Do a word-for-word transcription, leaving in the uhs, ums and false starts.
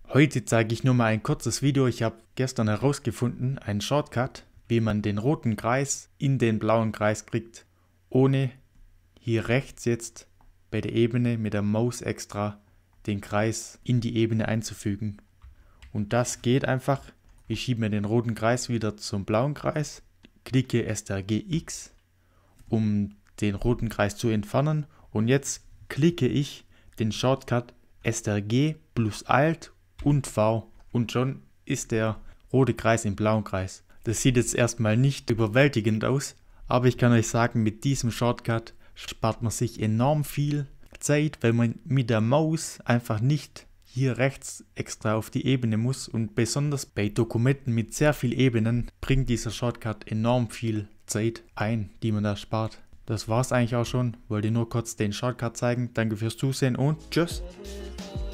Heute zeige ich nur mal ein kurzes Video. Ich habe gestern herausgefunden, einen Shortcut, wie man den roten Kreis in den blauen Kreis kriegt, ohne hier rechts jetzt bei der Ebene mit der Maus extra den Kreis in die Ebene einzufügen. Und das geht einfach. Ich schiebe mir den roten Kreis wieder zum blauen Kreis, klicke S T R G X, um den roten Kreis zu entfernen, und jetzt klicke ich den Shortcut S T R G plus Alt und V und schon ist der rote Kreis im blauen Kreis. Das sieht jetzt erstmal nicht überwältigend aus, aber ich kann euch sagen, mit diesem Shortcut spart man sich enorm viel Zeit, weil man mit der Maus einfach nicht hier rechts extra auf die Ebene muss, und besonders bei Dokumenten mit sehr vielen Ebenen bringt dieser Shortcut enorm viel Zeit ein, die man da spart. Das war's eigentlich auch schon, wollte nur kurz den Shortcut zeigen. Danke fürs Zusehen und tschüss!